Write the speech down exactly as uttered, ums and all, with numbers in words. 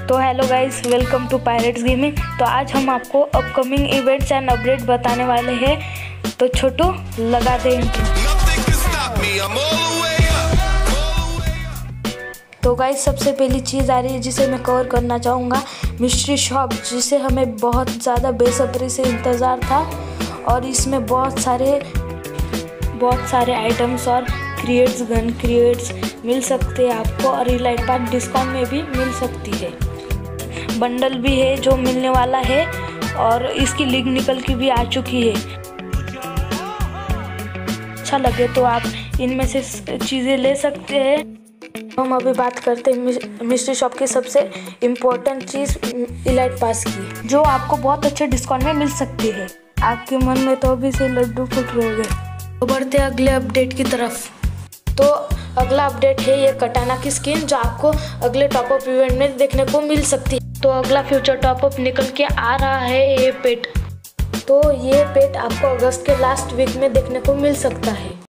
तो hello guys, welcome to Pirates Gaming. तो आज हम आपको अपकमिंग इवेंट्स एंड अपडेट बताने वाले हैं। तो छोटू लगा दे इंट्रो। तो गाइस, सबसे पहली चीज़ आ रही है जिसे मैं कवर करना चाहूँगा, मिस्ट्री शॉप, जिसे हमें बहुत ज़्यादा बेसब्री से इंतज़ार था। और इसमें बहुत सारे बहुत सारे आइटम्स और क्रिएट्स गन क्रिएट्स मिल सकते हैं आपको, और इलाइट पास डिस्काउंट में भी मिल सकती है। बंडल भी है जो मिलने वाला है, और इसकी लिंक निकल की भी आ चुकी है। अच्छा लगे तो आप इनमें से चीज़ें ले सकते हैं। हम अभी बात करते हैं मिस्ट्री शॉप की सबसे इम्पोर्टेंट चीज़ इलाइट पास की, जो आपको बहुत अच्छे डिस्काउंट में मिल सकती है। आपके मन में तो अभी से लड्डू फूट रहे होंगे। तो बढ़ते अगले अपडेट की तरफ। तो अगला अपडेट है ये कटाना की स्किन, जो आपको अगले टॉपअप इवेंट में देखने को मिल सकती है। तो अगला फ्यूचर टॉपअप निकल के आ रहा है ये पेट। तो ये पेट आपको अगस्त के लास्ट वीक में देखने को मिल सकता है।